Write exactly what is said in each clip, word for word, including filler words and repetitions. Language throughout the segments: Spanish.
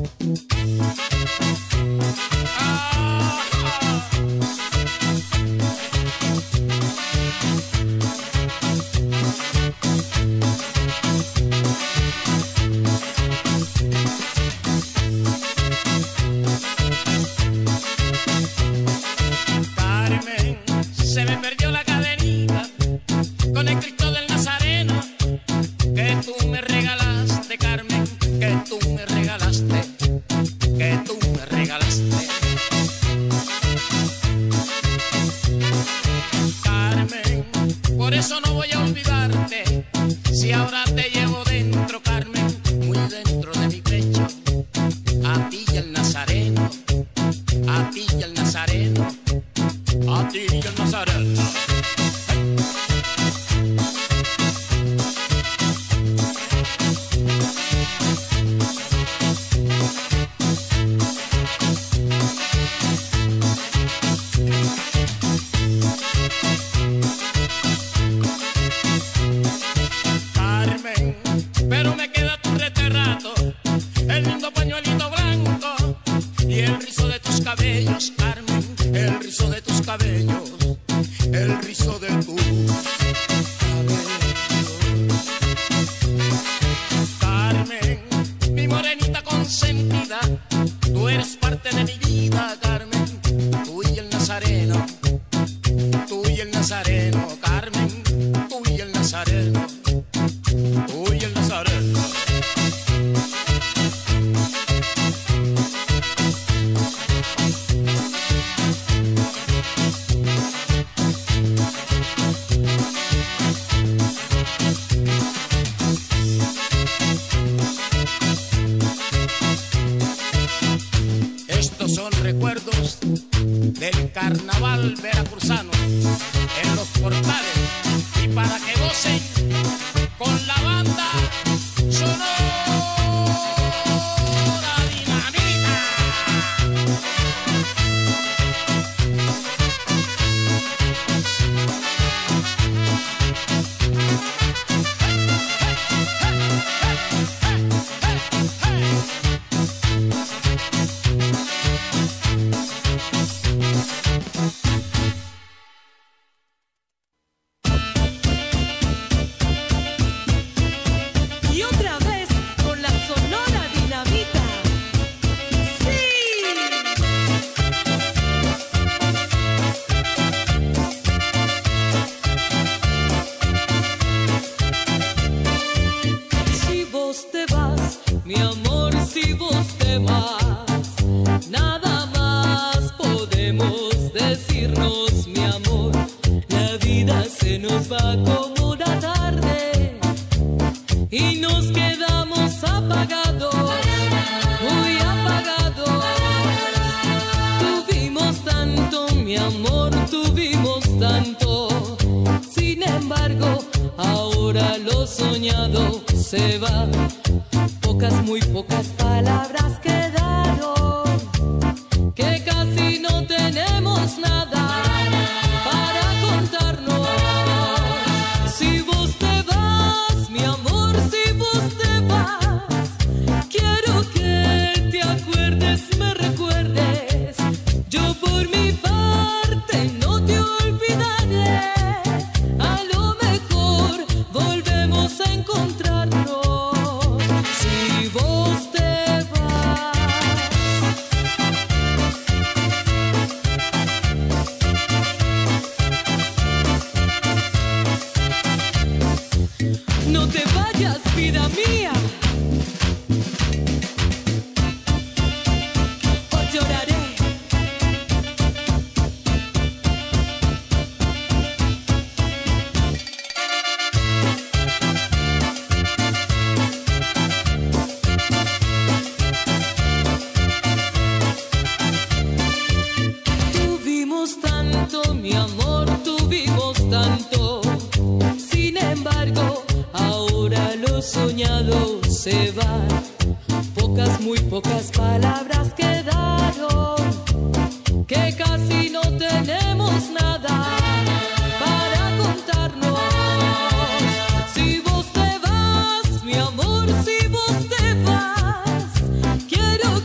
Si vos te vas, mi amor, si vos te vas, quiero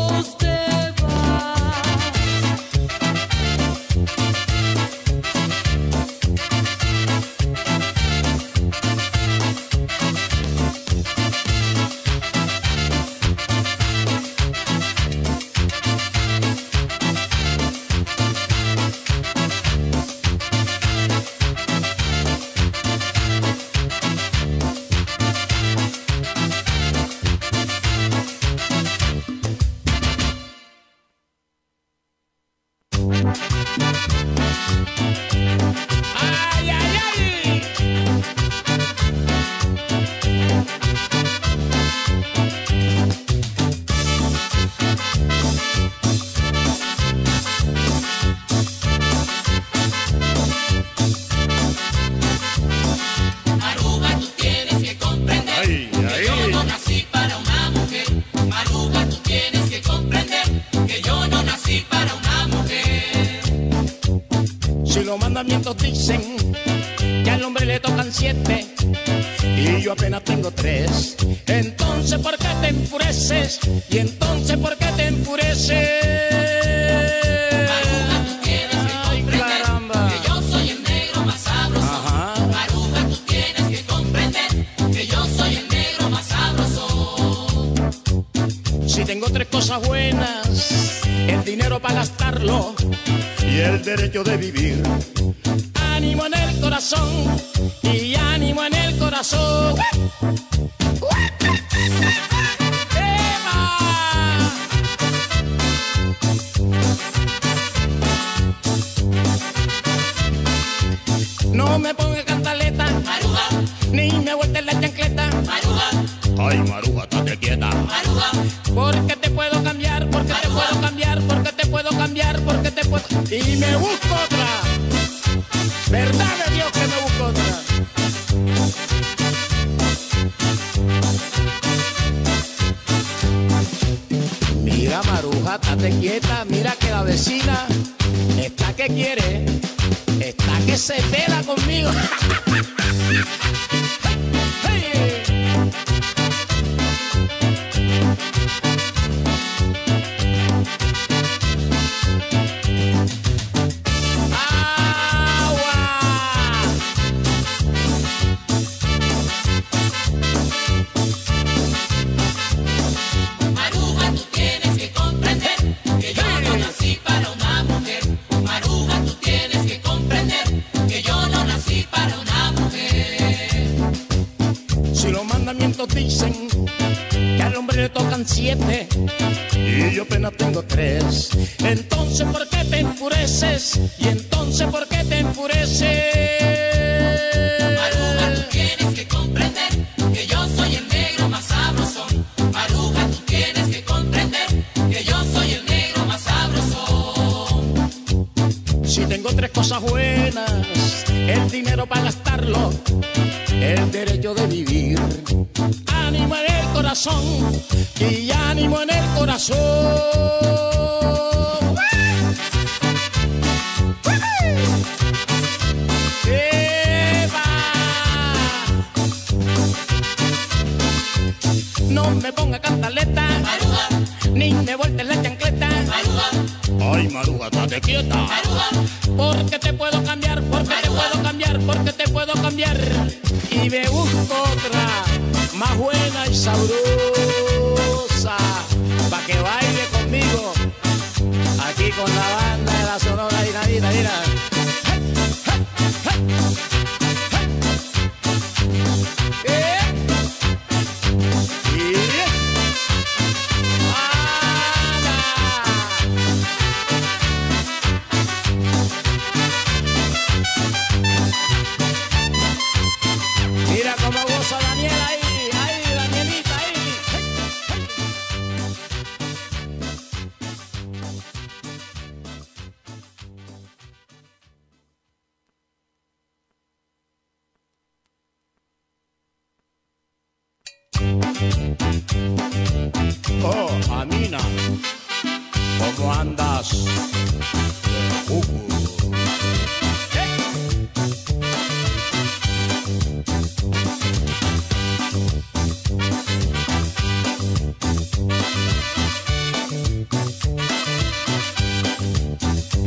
lejos te vas. Ay, ay, ay. Maruja, tú tienes que comprender Ay, que ay. yo no nací para una mujer. Maruja, tú tienes que comprender que yo no nací para una mujer. Si los mandamientos dicen que al hombre le tocan siete y yo apenas tengo tres, entonces ¿por qué te enfureces? Y entonces ¿por qué te enfureces? Maruja, tú tienes que Ay, comprender caramba. que yo soy el negro más sabroso. Ajá. Maruja, tú tienes que comprender que yo soy el negro más sabroso. Si tengo tres cosas buenas, el dinero para gastarlo y el derecho de vivir. Ánimo en el corazón y ánimo en el corazón. ¡Eva! No me ponga cantaleta, Maruja, ni me vuelta la chancleta. Maruja, Ay, Maruja, estate quieta. Maruja. Porque te puedo cambiar, porque te puedo cambiar, porque te puedo cambiar, porque te puedo... Y me busco otra. ¿Verdad de Dios que me busco otra? Mira, Maruja, estate quieta, mira que la vecina está que quiere, está que se pela conmigo. ¡Hey! ¡Agua! Maruja, tú tienes que comprender que yo no nací para una mujer. Maruja, tú tienes que comprender que yo no nací para una mujer. Si los mandamientos dicen que al hombre le tocan siete y yo apenas tengo tres, entonces ¿por qué te enfureces? Y entonces ¿por qué te enfureces? Maruja, tú tienes que comprender que yo soy el negro más sabroso. Maruja, tú tienes que comprender que yo soy el negro más sabroso. Si tengo tres cosas buenas, el dinero para gastarlo, el derecho de vivir, ánimo en el corazón y ánimo en el corazón. ¡Eva! No me ponga cantaleta, Maruja, ni me vueltes la chancleta. Maruja, Ay, Maruja, estate quieta. Maruja. Porque te puedo cambiar, porque te puedo cambiar, porque te puedo cambiar. Y me busco otra más buena y sabrosa, pa' que baile conmigo, aquí con la banda de la Sonora Dinamita, mira. Eh. Y- ¡Ana! Mira cómo goza Daniel ahí, ahí, Danielita, ahí. Oh, Amina, ¿cómo andas? Uh, uh.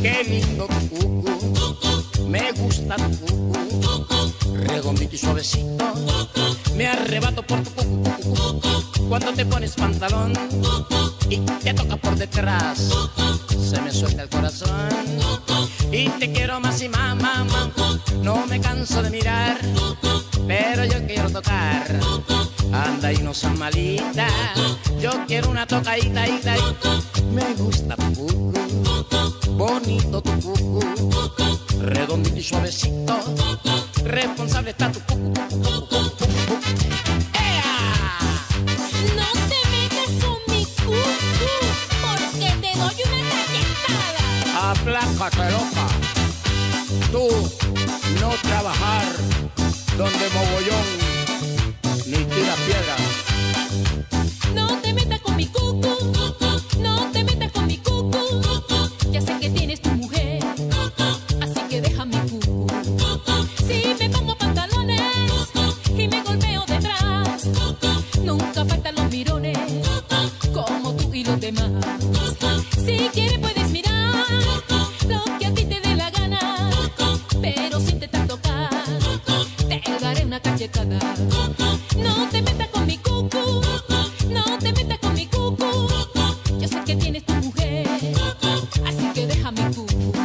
Qué lindo tu cucu, me gusta tu cucu, redondito y suavecito, me arrebato por tu cucu, cucu, cucu. Cuando te pones pantalón y te toca por detrás, se me suelta el corazón y te quiero más y más, más, más. No me canso de mirar, pero yo quiero tocar. Anda y no seas malita, yo quiero una tocadita, ita, ita. Me gusta tu cucu, bonito tu cucu, redondito y suavecito, responsable está tu cucu, cucu, cucu, cucu. ¡Ea! No te metas con mi cucu, porque te doy una cachetada. Aplácate, loca. Tú no trabajar donde mogollón ni tira piedra. No te metas con mi cucu, no te metas con mi cucu. Ya sé que tienes tu mujer, así que deja mi cucu. Si me pongo pantalones y me golpeo detrás, nunca faltan los mirones, como tú y los demás. Si quieres puedes mirar lo que a ti te dé la gana, pero si te intentas tocar, te daré una cachetada. No te metas con mi cucu, no te metas con mi cucu. Yo sé que tienes tu mujer, así que deja mi cucu.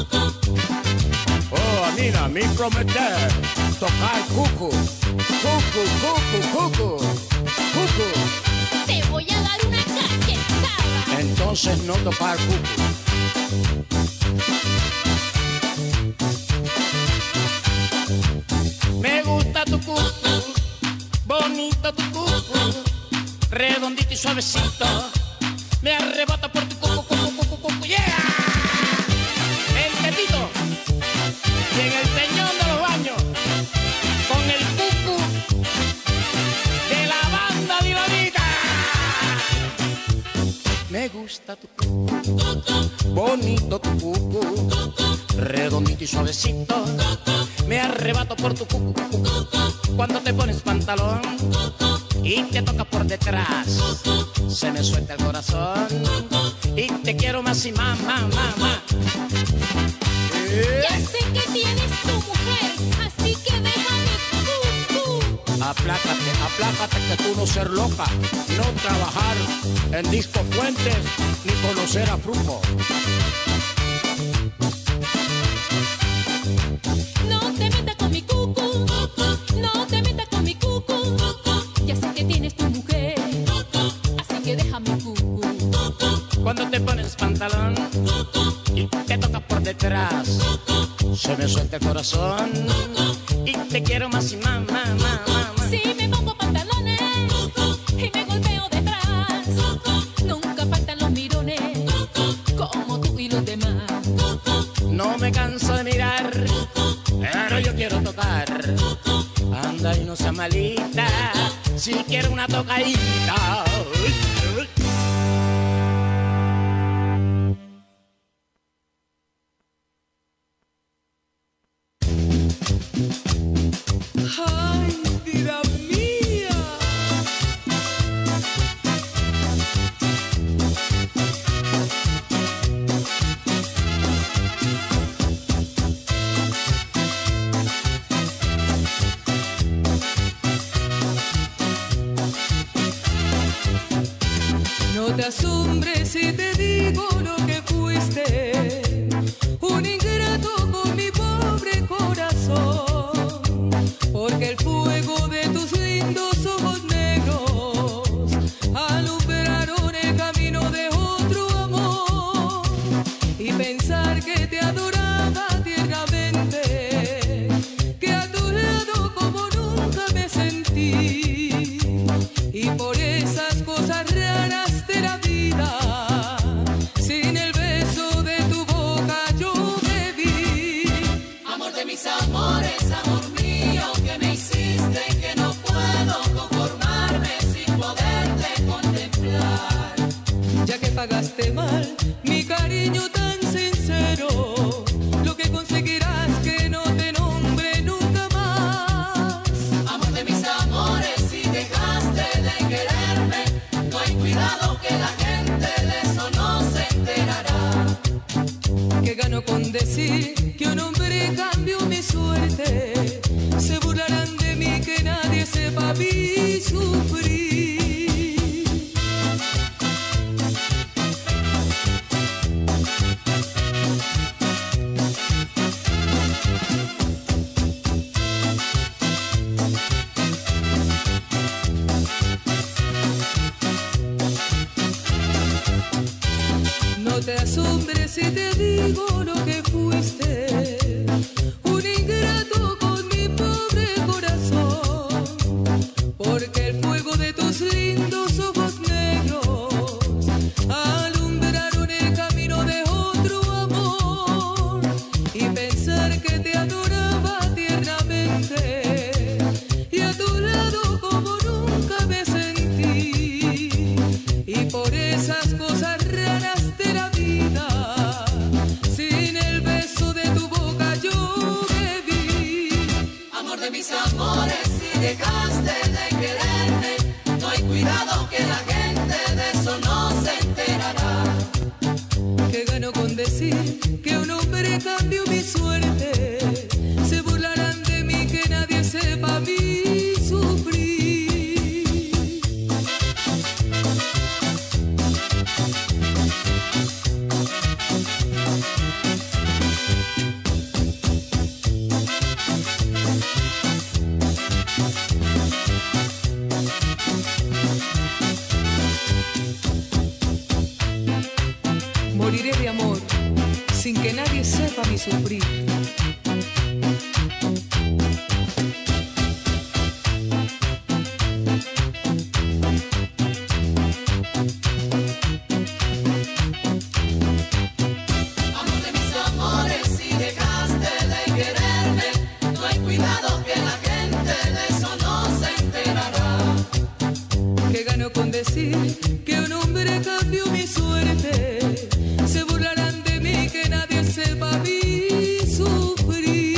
Oh, Anina, mi prometer tocar cucu, cucu, cucu, cucu, cucu. Te voy a dar una cachetada. Entonces no tocar cucu. Me gusta tu cucu, bonito tu cucu, redondito y suavecito, me arrebata por tu cucu, cucu, cucu, cucu, yeah. El petito y en el peñón de los baños, con el cucu de la banda dinamita. Me gusta tu cucu, bonito tu cucu, redondito y suavecito, me arrebato por tu cucu, cucu. Cuando te pones pantalón y te toca por detrás, se me suelta el corazón y te quiero más y más, más, más, más. Ya sé que tienes tu mujer, así que deja mi cucu. Aplácate, aplácate que tú no ser loca, no trabajar en Disco Fuentes ni conocer a Fruco. No te metas con mi cucu, no te metas con mi cucu. Ya sé que tienes tu mujer, así que deja mi cucu. Cuando te pones pantalón y te toca por detrás, se me suelta el corazón y te quiero más y más, más, más, más, más. Si me pongo pantalones y me golpeo detrás, nunca faltan los mirones, como tú y los demás. No me canso de mirar, pero yo quiero tocar. Anda y no seas malita, si quiero una tocadita. Ay, vida mía. No te asombres si te digo lo que fuiste, un ingrato con mi pobre corazón, porque el fuego de tus lindos ojos negros alumbraron el camino de otro amor, y pensar que te adoraba tiernamente, que a tu lado como nunca me sentí, y por esas cosas raras de la vida, sin el beso de tu boca yo me vi. Amor de mis amores, amor mío, que me hiciste que no puedo conformarme sin poderte contemplar. Ya que pagaste mal mi cariño tan sincero, lo que conseguirás que no te nombre nunca más. Amor de mis amores, si dejaste de quererme, no hay cuidado que la gente de eso no se enterará. Que gano con decir que un hombre cambió mi suerte? Se burlarán de mí, que nadie sepa mi sufrir. No te asombres si te digo lo que fuiste, un ingrato con mi pobre corazón, porque el fuego de tus lindos ojos negros alumbraron el camino de otro amor, y pensar que te adoraba tiernamente y a tu lado como nunca me sentí, y por esas cosas raras de la vida, sin el beso de tu boca yo bebí. Amor de mis amores, si dejaste de quererme, no hay cuidado que la gente de eso no se enterará. Que gano con decir que un hombre cambió mi suerte? Se burlarán de mí, que nadie sepa mi sufrir. Moriré de amor sin que nadie sepa mi sufrir. Amor de mis amores, si dejaste de quererme, no hay cuidado que la gente de eso no se enterará. Que gano con decir que un hombre cambió mi suerte? Se burlarán de mí, que nadie sepa mi sufrir.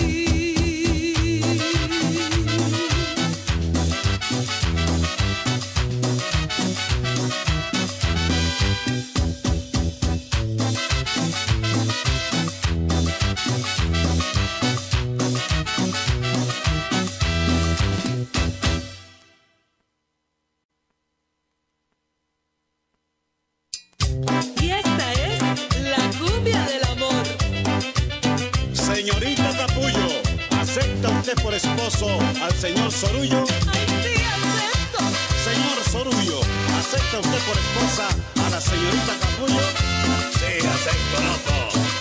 Y esta es la cumbia del amor. Señorita Capullo, ¿acepta usted por esposo al señor Sorullo? ¡Ay, sí, acepto! Señor Sorullo, ¿acepta usted por esposa a la señorita Capullo? Sí, acepto, loco.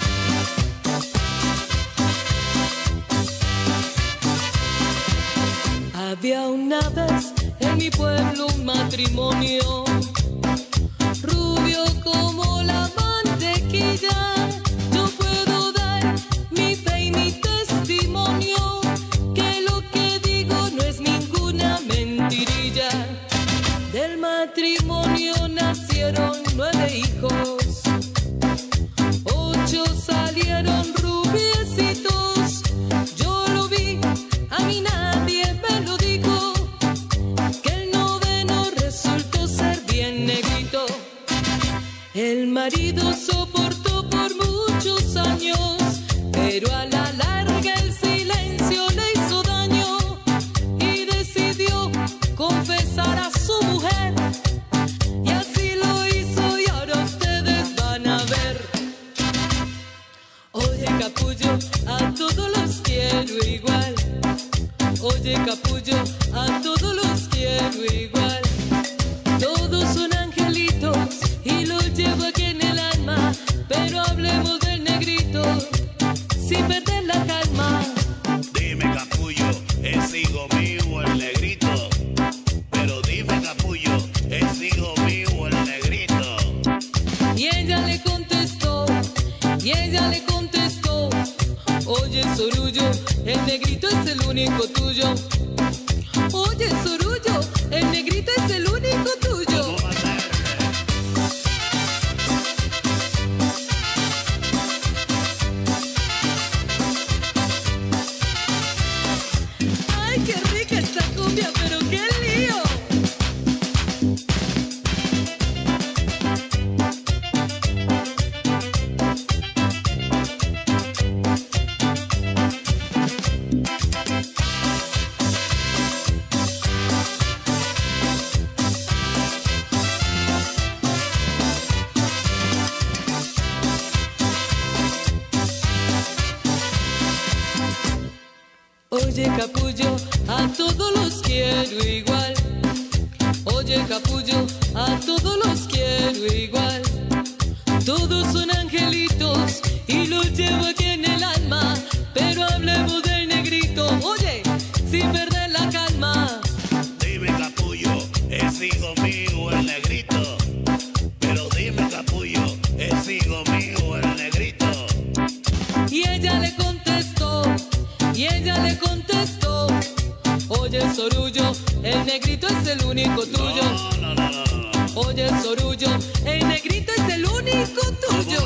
Había una vez en mi pueblo un matrimonio, rubio como la mantequilla. Yo puedo dar mi fe y mi testimonio, que lo que digo no es ninguna mentirilla. Del matrimonio nacieron nueve hijos, ocho salieron rubiecitos. Yo lo vi, a mí nadie me lo dijo, que el noveno resultó ser bien negrito. El marido soportó por muchos años, pero a la larga el silencio le hizo daño, y decidió confesar a su mujer, y así lo hizo, y ahora ustedes van a ver. Oye, capullo, a todos los quiero igual. Oye, capullo, a todos los quiero igual. Todos son angelitos y los llevo aquí en el alma, pero hablemos del negrito sin perder la calma. Dime, Capullo, ¿es hijo mío el negrito? Pero dime, Capullo, ¿es hijo mío el negrito? Y ella le contestó, y ella le contestó: oye, Sorullo, el negrito es el único tuyo. Oye, Sorullo, el negrito es el único tuyo. ¿Cómo va a ser? Ay, qué rica esta cumbia, pero qué lío. Oye, capullo, a todos los quiero igual. Oye, capullo, a todos los quiero igual. Todos son angelitos y los llevo aquí en el alma. Pero hablemos del negrito, oye, sin perder la calma. Dime, capullo, ¿es hijo mío el negrito? Pero dime, capullo, ¿es hijo mío el negrito? Y ella le contestó, y ella le contestó: oye, Sorullo, el negrito es el único tuyo. No, no, no, no, no. Oye, Sorullo, el negrito es el único tuyo.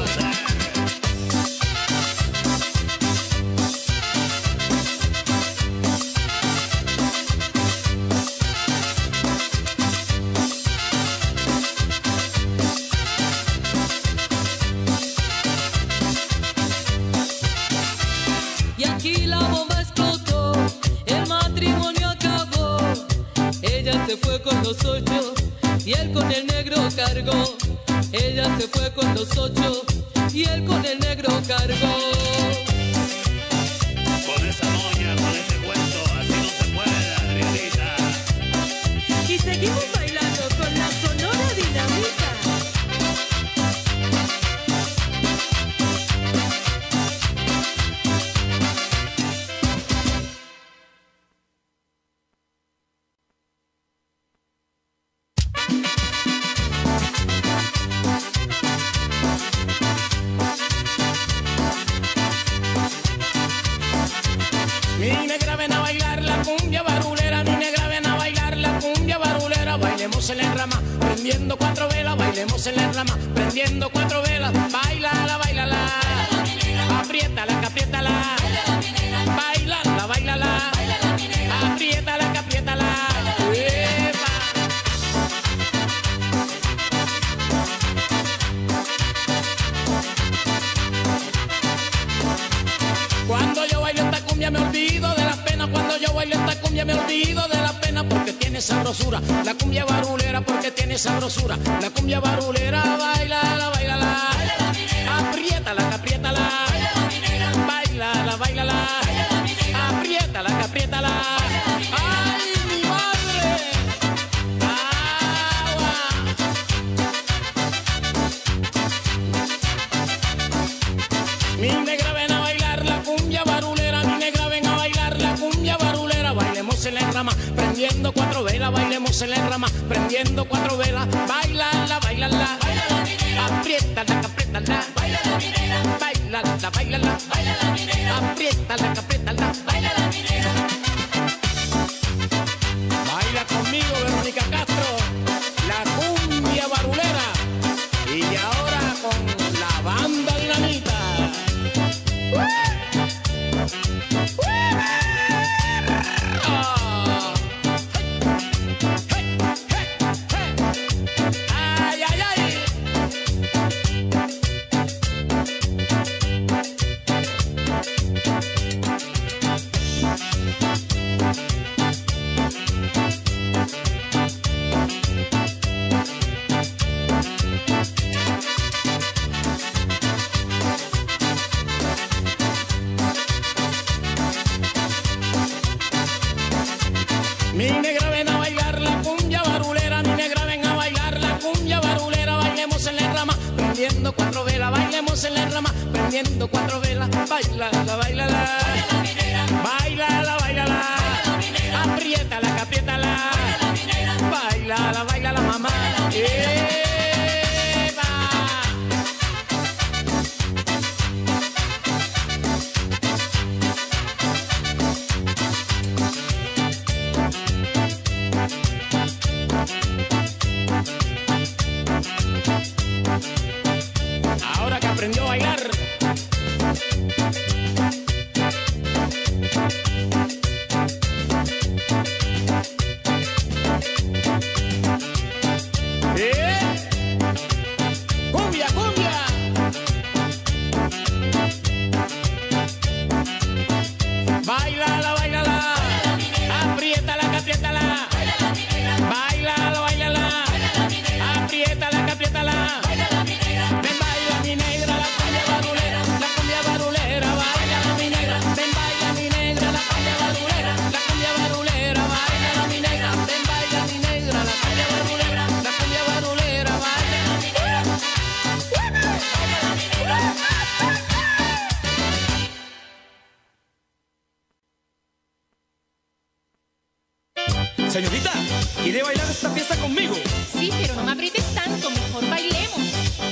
Y aquí la bomba explotó, el matrimonio acabó. Ella se fue con los ocho y él con el negro cargó. Ella se fue con los ocho y él con el negro cargó. Con esa doña, con ese cuento, así no se puede, Adrianita. Y seguimos bailando con la Sonora Dinamita. Mi negra ven a bailar la cumbia barulera, mi negra ven a bailar la cumbia barulera. Bailemos en la rama, prendiendo cuatro velas, bailemos en la rama, prendiendo cuatro velas. Bailala, bailala, apriétala, que apriétala, bailala, bailala, apriétala, que apriétala. ¡Epa! Cuando yo bailo esta cumbia me olvido de las penas. Cuando yo bailo esta cumbia me olvido de las penas. Porque tiene sabrosura la cumbia barulera, porque tiene sabrosura la cumbia barulera. Bailala, bailala, apriétala, que apriétala, bailala, bailala, apriétala, que apriétala. ¡Ay, mi madre! ¡Agua! Mi negra ven a bailar la cumbia barulera, mi negra ven a bailar la cumbia barulera. Bailemos en la rama, prendiendo cuatro velas, bailemos en la rama, prendiendo cuatro velas. Bailala, bailala, apriétala, que apriétala, bailala, bailala, apriétala, que apriétala. Baila conmigo, Verónica Castro, la cumbia barulera. Y ahora con la banda Dinamita. Ay, ay, ay. Mi negra ven a bailar la cumbia barulera, mi negra ven a bailar la cumbia barulera. Bailemos en la rama, prendiendo cuatro velas, bailemos en la rama, prendiendo cuatro velas. Bailala, bailala, bailala, bailala, apriétala, que apriétala, bailala, bailala, mamá. ¡Epa! Ahora que aprendió a bailar, ¿eh? Cumbia, cumbia. Bailala, bailala, apriétala, que apriétala, bailala, bailala, apriétala, que apriétala. Ven, baila mi negra, la cumbia barulera. Señorita, ¿quiere bailar esta pieza conmigo? Sí, pero no me aprietes tanto, mejor bailemos.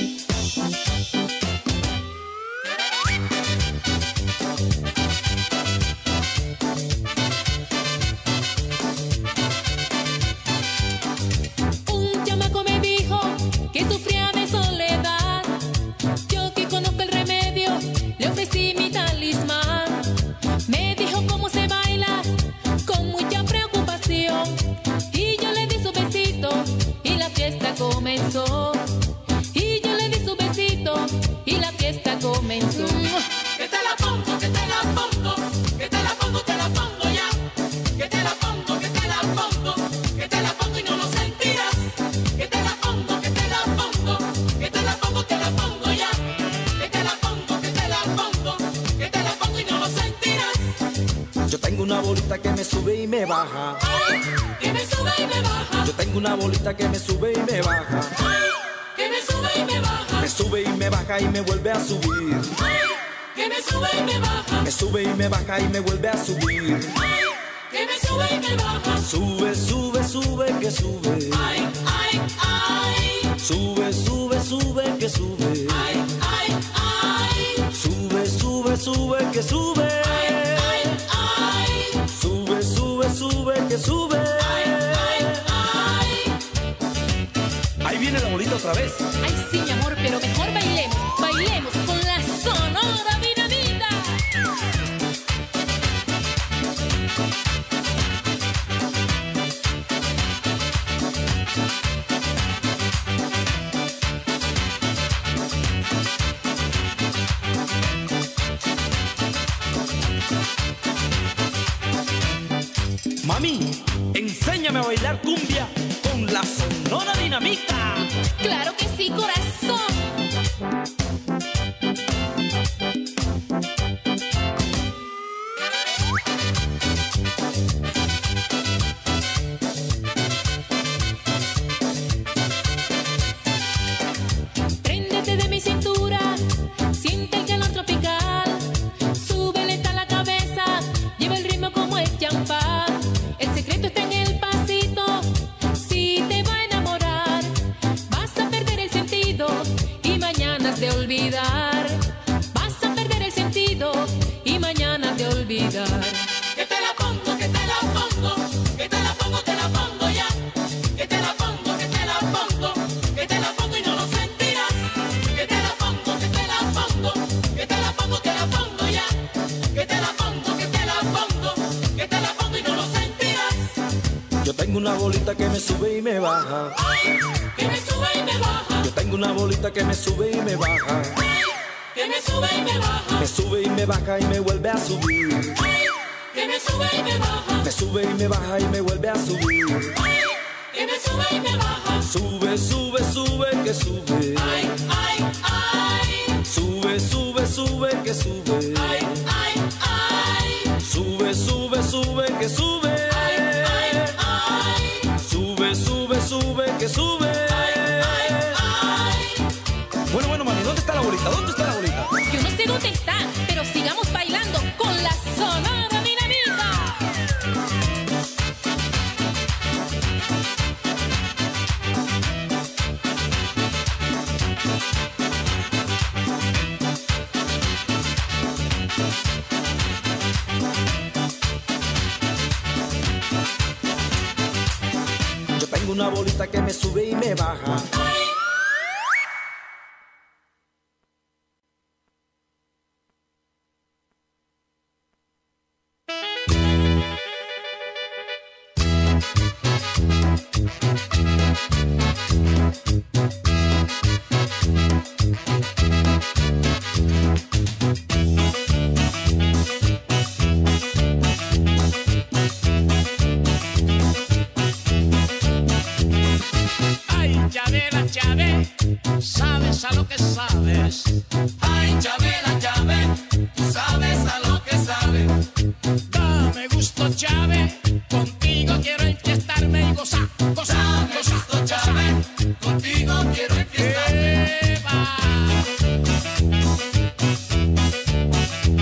Un chamaco me dijo que sufría de soledad. Yo que conozco el remedio, le ofrecí mi talismán. Me dijo cómo se baila con mucha preocupación. Y yo le di su besito y la fiesta comenzó. Y yo le di su besito y la fiesta comenzó. Que te la pongo, que te la pongo, que te la pongo, te la pongo ya. Que te la pongo, que te la pongo, que te la pongo y no lo sentirás. Que te la pongo, que te la pongo, que te la pongo, te la pongo ya. Que te la pongo, que te la pongo, que te la pongo y no lo sentirás. Yo tengo una bolita que me sube y me baja. Ay, que me sube y me baja. Yo tengo una bolita que me sube y me baja. Ay, que me sube y me baja. Me sube y me baja y me vuelve a subir. Ay, que me sube y me baja. Me sube y me baja y me vuelve a subir. Ay, que me sube y me baja. Sube, sube, sube, que sube. Ay, ay, ay. Sube, sube, sube, que sube. Ay, ay, ay. Sube, sube, sube, que sube. Ay, ay, ay. Sube, sube, sube, que sube. Ay, ay, ay. Ahí viene la bolita otra vez. Ay, sí, mi amor, pero mejor bailemos. Bailemos con la Sonora Dinamita. Mami, enséñame a bailar cumbia con la Sonora Dinamita. Claro que sí, corazón. Préndete de mi cintura, siente el calor tropical. Súbele hasta la cabeza, lleva el ritmo como el champán. El secreto está en el pasito, si te va a enamorar, vas a perder el sentido y mañana has de olvidar. Vas a perder el sentido y mañana has de olvidar. Que te la pongo, que te la pongo, que te la pongo, te la pongo ya. Que te la pongo, que te la pongo, que te la pongo y no lo sentirás. Que te la pongo, que te la pongo, que te la pongo, te la pongo ya. Que te la pongo, que te la pongo, que te la pongo y no lo sentirás. Yo tengo una bolita que me sube y me baja. Ay, que me sube y me baja. Yo tengo una bolita que me sube y me baja. Ay, que me sube y me baja. Me sube y me baja y me vuelve a subir. Ay, que me sube y me baja. Me sube y me baja y me vuelve a subir. Ay, que me sube y me baja. Sube, sube, sube, que sube. Ay, ay, ay. Sube, sube, sube, que sube. Ay, ay, ay. Sube, sube, sube, que sube. Ay, ay, ay. Sube, sube, sube, que sube. Ay, ay, ay. Bueno, bueno, mami, ¿dónde está la bolita? ¿Dónde está la bolita? Yo no sé dónde está, pero sigamos bailando con la Sonora Dinamita. Yo tengo una bolita que me sube y me baja. Ay, Chabela, Chabé, sabes a lo que sabes. Ay, Chabela, Chabé, tú sabes a lo que sabes. Dame gusto, Chávez, contigo quiero enfiestarme y gozar, gozar, Dame gozar, gusto, Chávez, contigo quiero enfiestarme. Eva.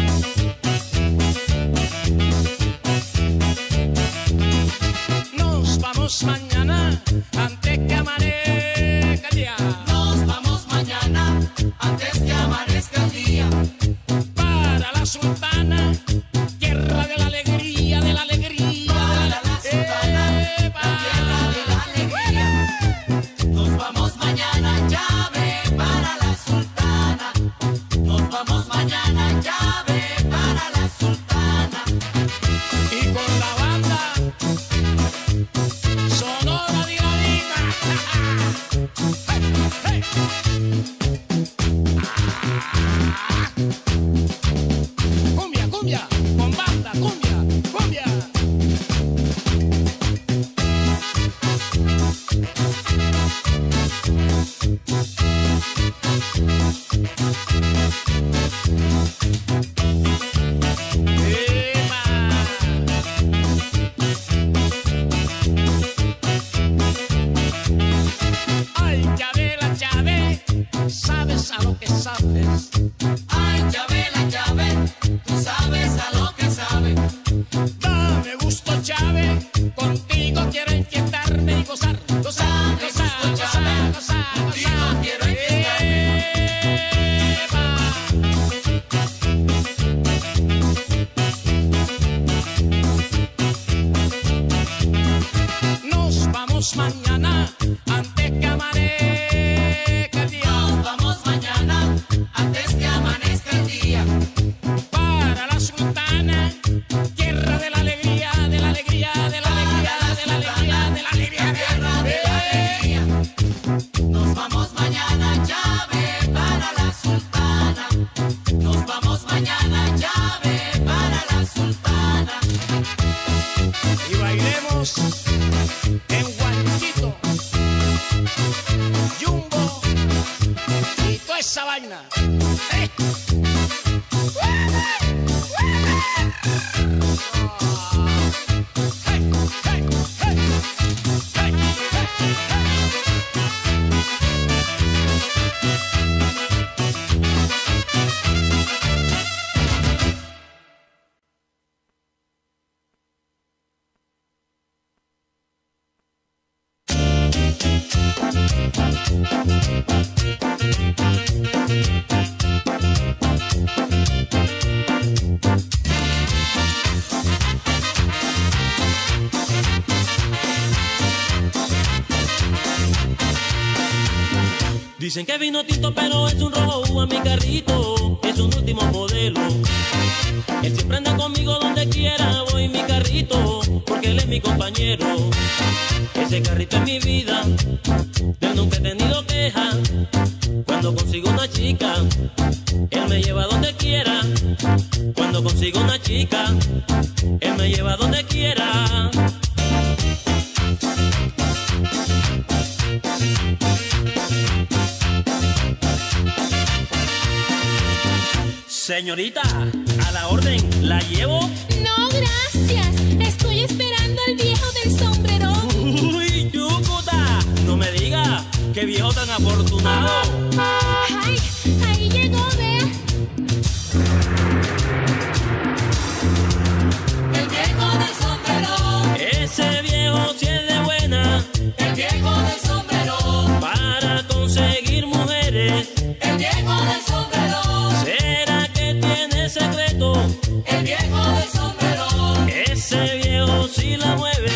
No vamos mañana antes que amanezca el día. Nos vamos mañana antes que amanezca el día. Para la Sultana, tierra de la alegría, de la alegría. Para la Sultana, la tierra de la alegría. Nos vamos mañana, llave para la Sultana. Nos vamos mañana, llave para la Sultana. Y con la banda Sonora Dinamita. Hey, hey. Ah. Cumbia, cumbia, con banda, cumbia, cumbia. Ay, Chabela, Chávez, sabes a lo que sabes. Ay, llave la llave, tú sabes a lo que sabes. Dame gusto, Chávez, contigo quiero inquietarme y gozar, gozar, Dame gozar, gusto, gozar, Chávez, gozar, contigo gozar. quiero inquietarme. Nos vamos mañana antes que amanezca el día. Nos vamos mañana antes que amanezca el día. Para la Sultana, tierra de la alegría, de la alegría, de la alegría, de la alegría, de la alegría, La tierra de la alegría. Nos vamos mañana, llave para la Sultana. Nos vamos mañana, llave para la Sultana. Y bailemos en Guanchito, Jumbo y toda esa vaina. ¡Eh! ¡Hey, hey, hey! ¡Hey, hey, Dicen que vino tinto, pero es un rojo a mi carrito, es un último modelo. Él siempre anda conmigo donde quiera, voy mi carrito, porque él es mi compañero. Ese carrito es mi vida, de él nunca he tenido queja. Cuando consigo una chica, él me lleva donde quiera. Cuando consigo una chica, él me lleva donde quiera. Señorita, a la orden, ¿la llevo? No, gracias. Estoy esperando al viejo del sombrero. Uy, Yucuta, no me diga, qué viejo tan afortunado. Ay, ahí llegó, vea. El viejo del sombrero. Ese viejo si es de buena, El viejo del sombrero. para conseguir mujeres. El viejo del sombrero. ¿Será que tiene secreto? El viejo del sombrero. Ese viejo si la mueve.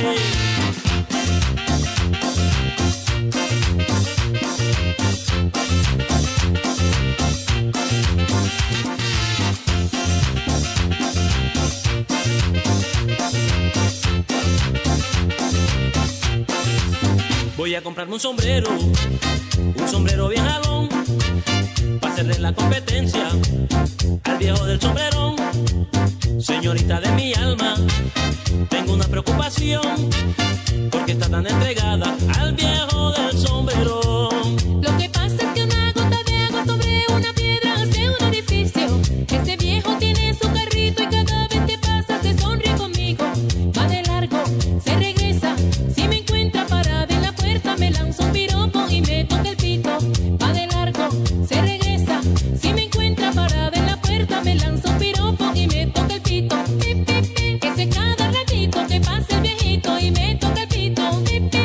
Voy a comprarme un sombrero, un sombrero bien jalón, para hacerle la competencia al viejo del sombrerón. Señorita de mi alma, tengo una preocupación, porque está tan entregada al viejo del sombrerón. Lo que pasa es que una gota de agua sobre una piedra hace un orificio. Ese viejo tiene su carrito y cada vez que pasa se sonríe conmigo. Va de largo, se regresa. Si me encuentra parada en la puerta, me lanza un piropo y me toca el pito. Va de largo, se regresa. Si me encuentra parada en la puerta, me lanza un piropo y me toca el pito. Pi, pi, pi. Ese cada ratito que pasa el viejito y me toca el pito. Pi, pi.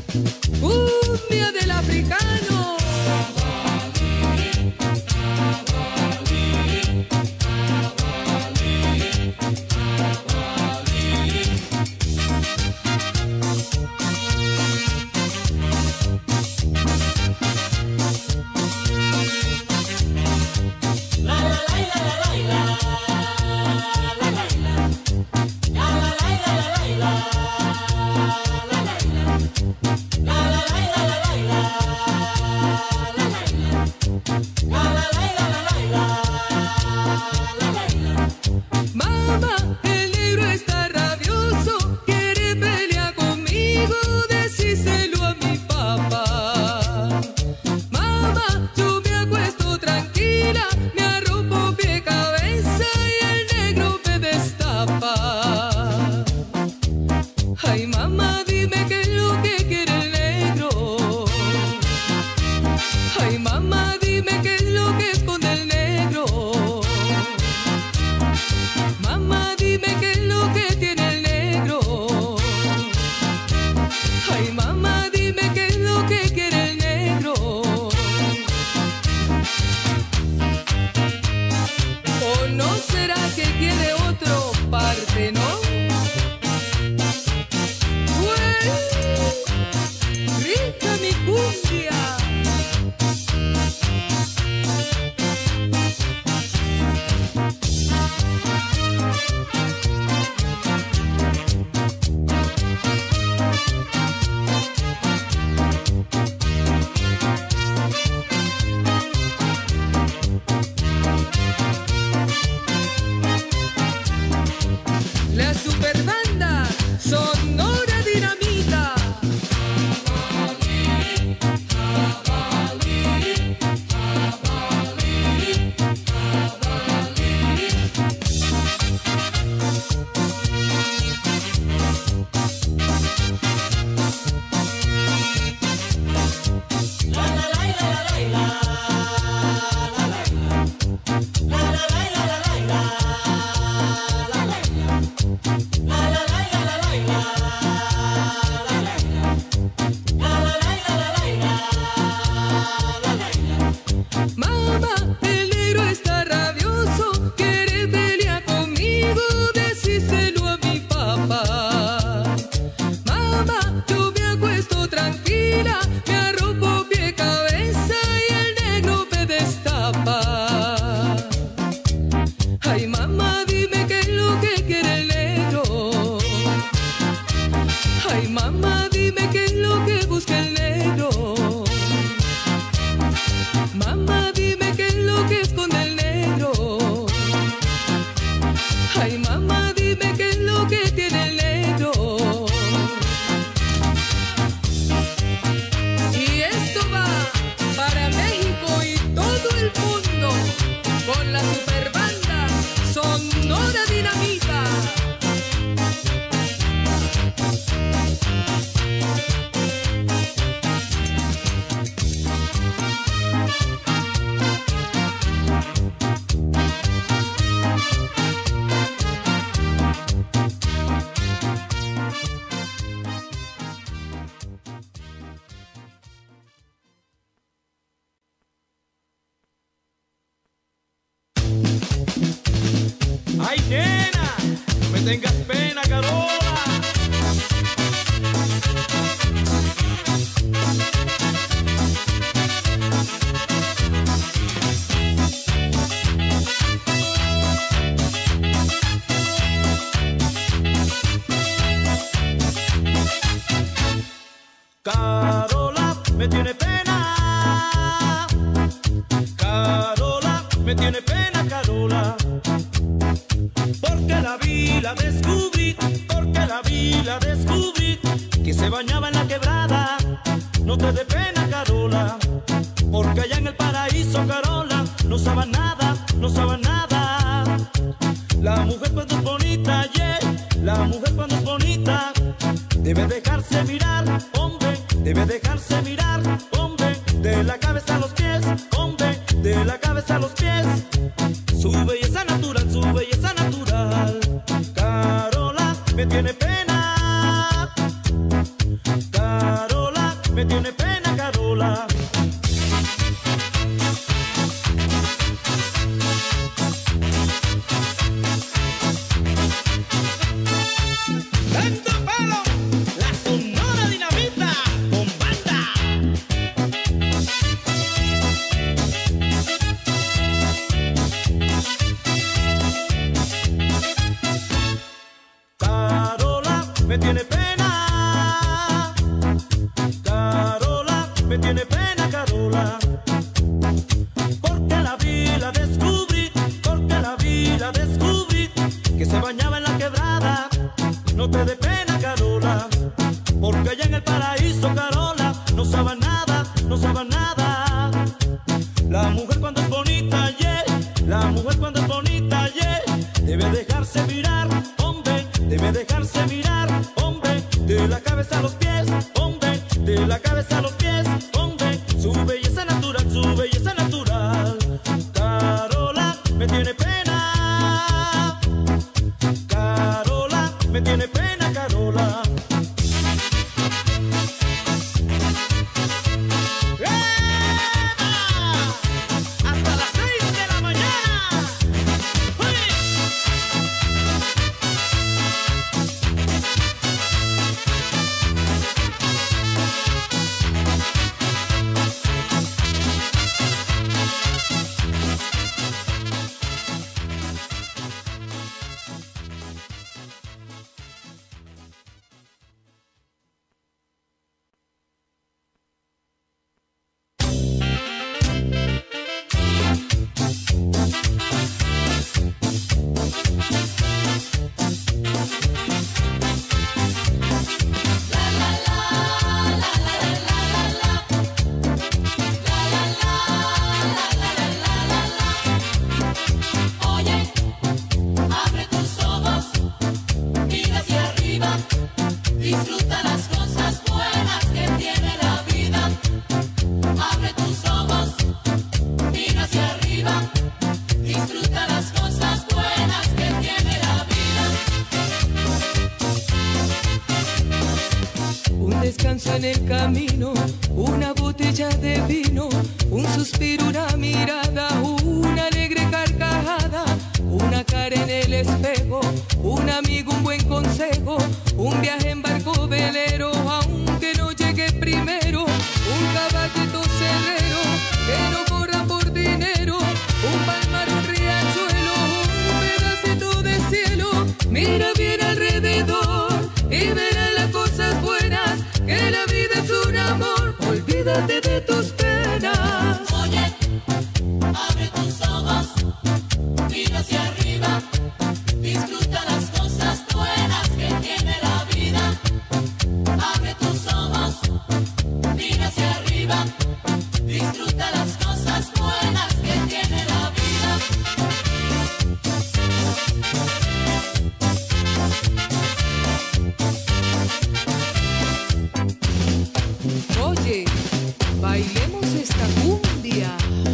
Cumbia del africano. Mamá, el negro está rabioso, quiere pelear conmigo, decíselo a mi papá. Mamá, yo me acuesto tranquila, me arropo pie cabeza y el negro me destapa. Ay, mamá, dime qué es lo que quiere el negro. Ay, mamá, dime qué es lo que esconde el negro. Mamá, dime qué es lo que tiene el negro. Ay, mamá, dime qué es lo que quiere el negro. ¿O no será que quiere otro parte, no? ¡Bueno! ¡Rica mi cumbia! La superbanda Sonora Dinamita. Mamá, el negro está rabioso, quiere pelear conmigo, decíselo a mi papá. Mamá, yo me acuesto tranquila, me arropo pie cabeza y el negro me destapa. Ay, mamá, dime qué es lo que quiere el negro. Ay, mamá, dime qué es lo que busca el negro. Mamá, dime qué es lo que esconde el negro. Ay, mamá, dime qué es lo que tiene el negro. Y esto va para México y todo el mundo con la superbanda Sonora Dinamita. Ay, nena, no me tengas pena, Carola. Carola, me tiene pena. Carola, me tiene pena, Carola. Porque la vi, la descubrí, porque la vi, la descubrí, que se bañaba en la quebrada. No te dé pena, Carola, porque allá en el paraíso, Carola, no sabe nada, no sabe nada. La mujer cuando es bonita, yeah, la mujer cuando es bonita, debe dejarse mirar, hombre, debe dejarse mirar, hombre, de la cabeza a los pies, hombre, de la cabeza a los pies. Su belleza natural, su belleza natural. Carola, me tiene pena. Carola, me tiene pena. Carola, me tiene pena, Carola. Porque la vi, la descubrí, porque la vi, la descubrí, que se bañaba en la quebrada. No te dé pena, Carola, porque allá en el paraíso, Carola, no sabe nada, no sabe nada. La mujer cuando es bonita, yeah, la mujer cuando es bonita, yeah, debe dejarse mirar, hombre, debe dejarse mirar, hombre, de la cabeza a los pies, hombre, de la cabeza a los pies, hombre, su belleza natural, su belleza natural. Carola, me tiene pena, Carola, me tiene pena, Carola. En el camino, una botella de vino, un suspiro, una mirada, una alegre carcajada, una cara en el espejo, un amigo, un buen consejo, un viaje en barco velero, aunque no llegue primero, un caballito cerrero, que no corra por dinero, un palmar, un riachuelo, un pedacito de cielo, mira bien alrededor y verás las cosas buenas, que la vida es un amor, olvídate de tus penas. Oye, abre tus ojos, mira hacia arriba, disfruta las cosas buenas que tiene la vida. Abre tus ojos, mira hacia arriba, disfruta las cosas buenas que tiene la vida. Oye, bailemos esta cumbia.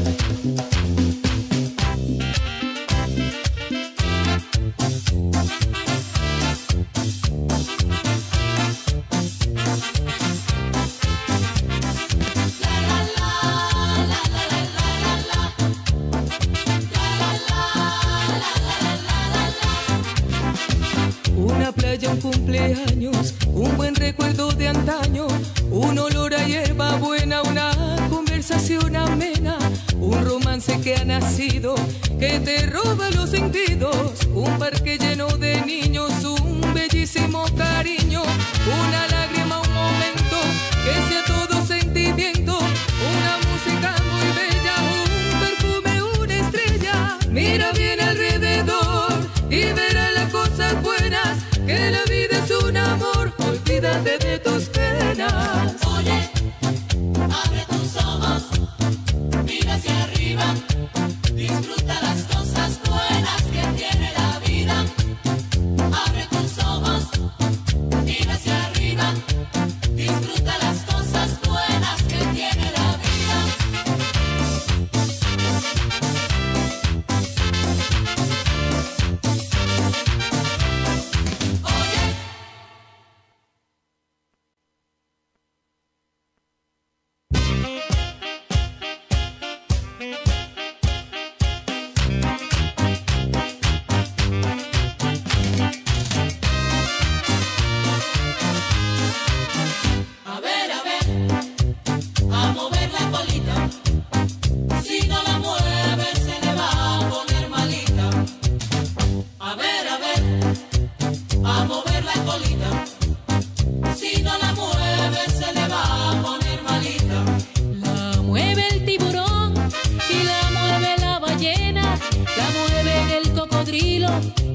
Una playa, un cumpleaños, un buen recuerdo de antaño, un olor a hierba buena, una conversación amena, un romance que ha nacido, que te roba los sentidos, un parque lleno de niños, un bellísimo cariño, una lágrima, un momento, que sea todo sentimiento, una música muy bella, un perfume, una estrella, mira bien alrededor y verás las cosas buenas, que la vida es un amor, olvídate de tus penas. Oye, abre tus ojos, mira hacia arriba, disfruta las cosas buenas que tiene la vida. Abre tus ojos, mira hacia arriba, disfruta las cosas buenas que tiene la vida.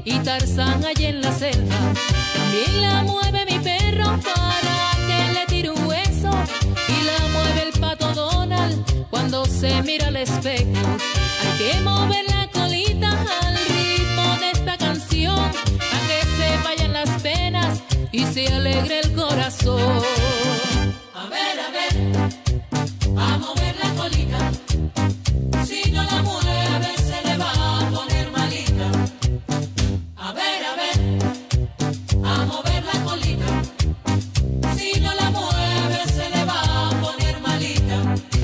y Tarzán allá en la selva. También la mueve mi perro para que le tire un hueso, y la mueve el pato Donald cuando se mira al espejo. Hay que mover la colita al ritmo de esta canción, para que se vayan las penas y se alegre el corazón. A ver, a ver, a mover la colita. Si no la mueve se le va a poner malita. A ver, a ver, a mover la colita. Si no la mueve se le va a poner malita.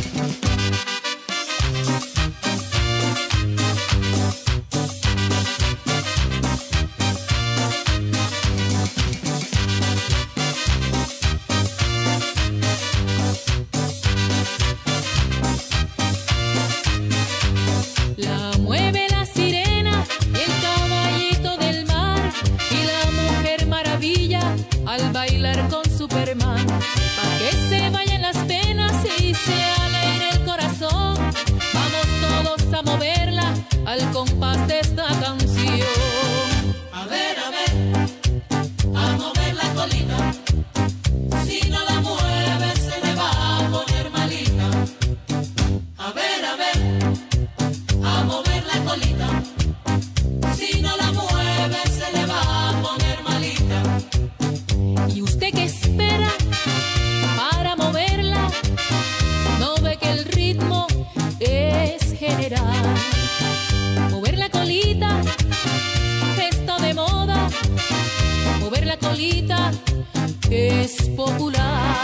La mueve la sirena y el caballito del mar, y la mujer maravilla al bailar con Superman. Pa' que se vayan las penas y se alegre el corazón, vamos todos a moverla al compás de esta canción. A ver, a ver, a mover la colita. Si no la mueve se le va a poner malita. A ver, a ver, a mover la colita. Si no la mueve se le va a poner malita. ¿Y usted qué espera para moverla? ¿No ve que el ritmo es general? Mover la colita está de moda, mover la colita es popular.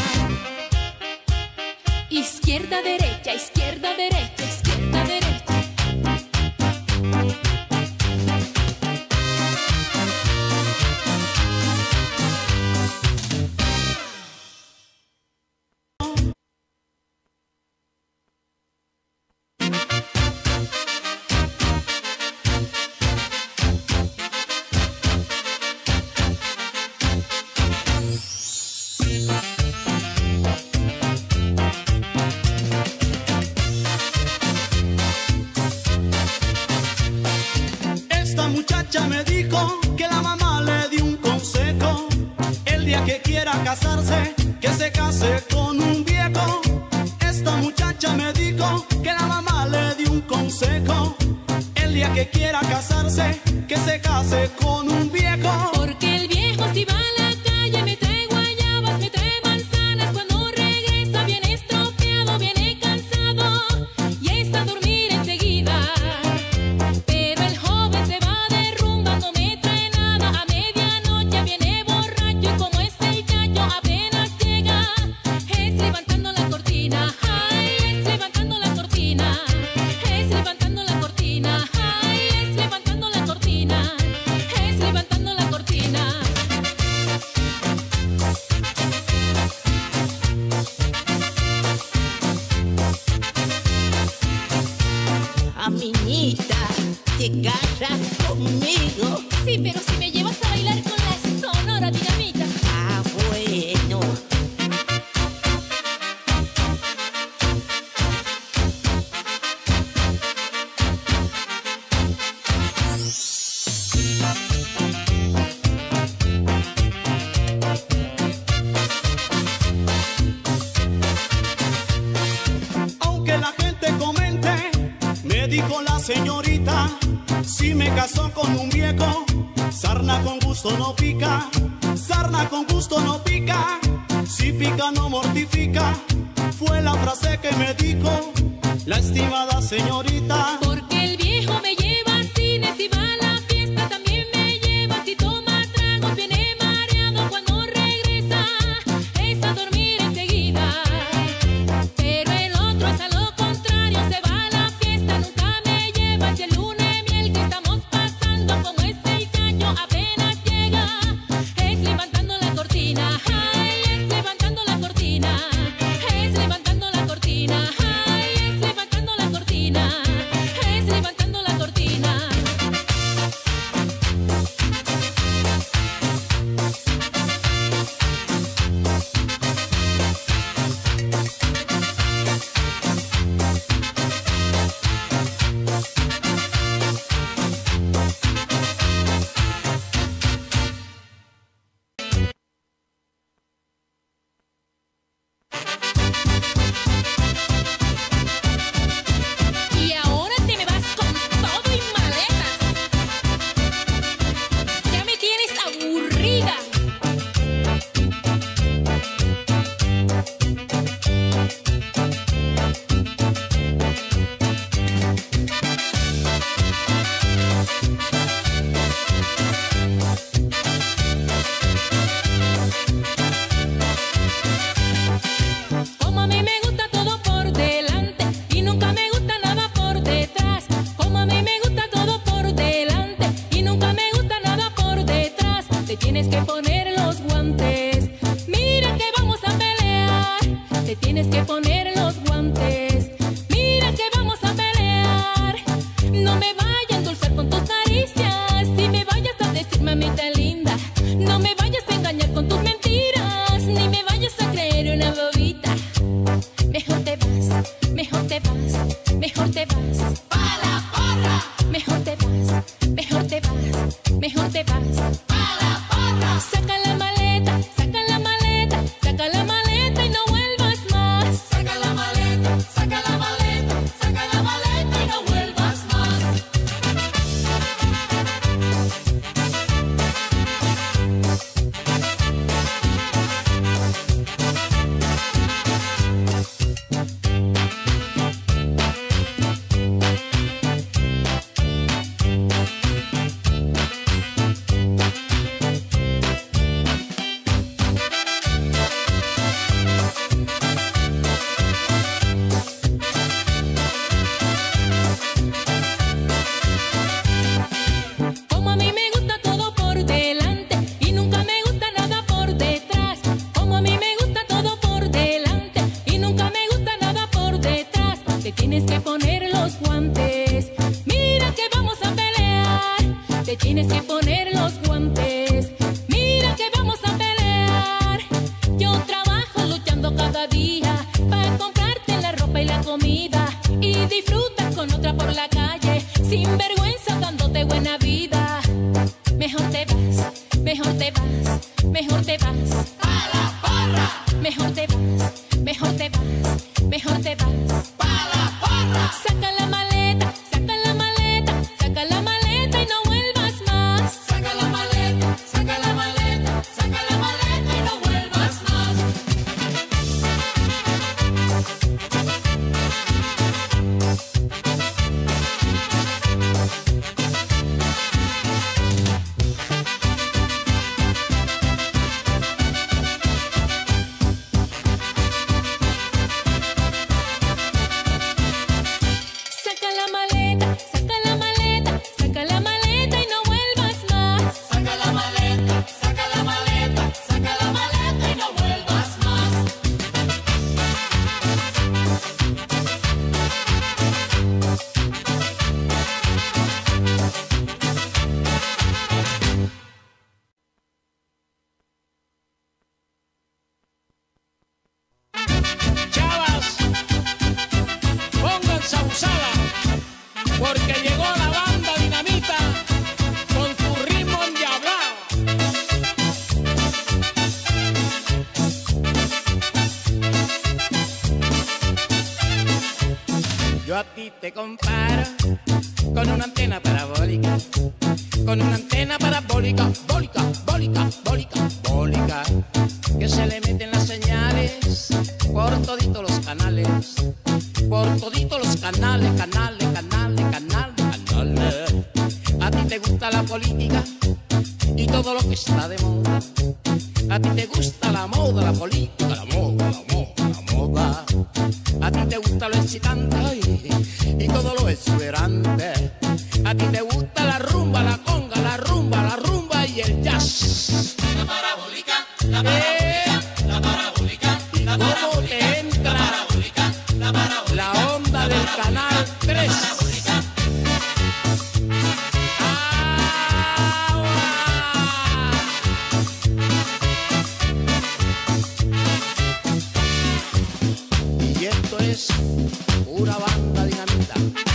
Izquierda, derecha, izquierda, derecha, izquierda, derecha. Esta muchacha me dijo que la mamá le dio un consejo: el día que quiera casarse, que se case con un viejo. Esta muchacha me dijo que la mamá le dio un consejo: el día que quiera casarse, que se case con un viejo. Porque el viejo si va a la calle me trae guayabas, me trae manzanas, cuando regresa viene estropeado, viene cansado y está a dormir enseguida. Pero el joven se va de rumba, no me trae nada, a medianoche viene borracho y como es el gallo apenas llega, es levantando la cortina, ay, es levantando la cortina, es levantando la cortina, ay, es levantando la cortina, es levantando la cortina. Aminita, te casas conmigo. Sí, pero si me llevas a bailar con la Sonora Dinamita. Ah, bueno. Aunque la gente comente, me dijo la señorita, si me casó con un viejo, sarna con gusto no pica, sarna con gusto no pica, si pica no mortifica, fue la frase que me dijo la estimada señorita. Porque el viejo me lleva al cine, si va a la fiesta también me lleva, si toma tragos viene mareado, cuando regresa es a dormir enseguida. Pero el otro es a lo contrario, se va a la fiesta, nunca me lleva, si el lunes miel que estamos pasando, como es el gallo apenas llega, es levantando la cortina, ay, es levantando la cortina, es levantando la cortina, ay, es levantando la cortina, es levantando la cortina. mejor te vas. A la parra. Saca la maleta, saca la maleta, saca la maleta y no vuelvas más. Saca la maleta, saca la maleta, saca la maleta y no vuelvas más. Como a mí me gusta todo por delante y nunca me gusta nada por detrás. Como a mí me gusta todo por delante y nunca me gusta nada por detrás. Te tienes que poner los guantes. Mira que vamos a pelear. Te tienes que poner los guantes. Mira que vamos a pelear. Yo trabajo luchando cada día para comprarte la ropa y la comida y disfrutas con otra por la calle sin vergüenza dándote buena vida. Mejor te vas, mejor te vas, mejor te vas. A la parra. Mejor te vas, mejor te vas, mejor te vas. A la parra. Saca la maleta, saca la maleta, saca la maleta y no vuelvas más. Saca la maleta, saca la maleta, saca la maleta y no vuelvas más. Saca la maleta, saca la maleta, saca la maleta y no vuelvas más. Saca la maleta, saca la maleta, saca la maleta y no vuelvas más. Chavas, pónganse abusada, porque llegó la banda Dinamita con su ritmo endiablado. Yo a ti te comparo con una antena parabólica, con una antena parabólica, bólica, bólica, bólica, bólica, que se le meten las señales por toditos los canales, por toditos los canales, canales, canales, canales, canales. A ti te gusta la política y todo lo que está de moda. A ti te gusta la moda, la política, la moda, la moda, la moda. A ti te gusta lo excitante ay, y todo lo exuberante. A ti te gusta la rumba, la conga, la rumba, la rumba y el jazz. La parabólica, la parabólica, la parabólica, la ¿Cómo parabólica, te entra parabólica, la parabólica, la onda del canal tres? parabólica. Y esto es una banda Dinamita.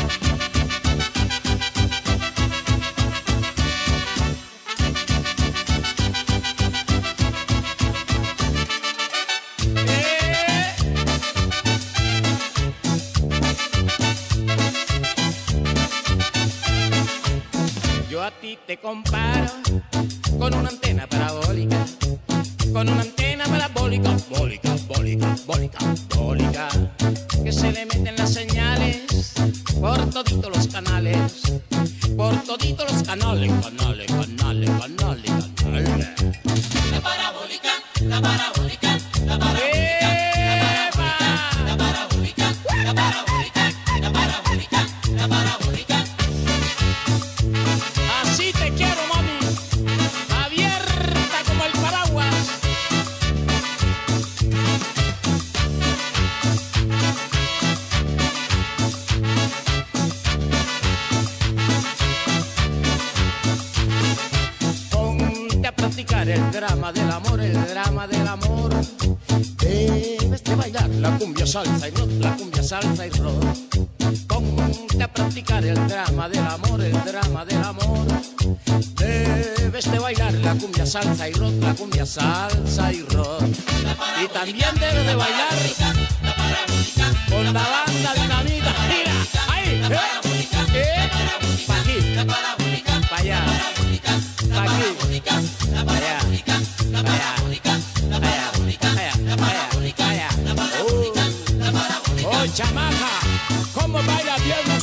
Eh. Yo a ti te comparo con una antena parabólica, con una antena parabólica, bólica, bólica, bólica, bólica, que se le meten las señales por toditos los canales, por toditos los canales, canales, canales, canales, canales. La parabólica, la parabólica, la parabólica, la parabólica, la parabólica, la parabólica, la parabólica. Así te quiero, mami, abierta como el paraguas. Ponte a practicar el drama del amor, el drama del amor. Debes de bailar la cumbia salsa y rock, la cumbia salsa y rock. Ponte a practicar el drama del amor, el drama del amor. Debes cumbia, salsa y rock, la cumbia, salsa y rock. Y también debe de bailar con la banda Dinamita. Mira, ahí, eh, eh, pa' aquí, pa' allá, pa' aquí, pa' allá, pa' allá, pa' allá, pa' allá. Oh, oh, chamaca, cómo baila bien.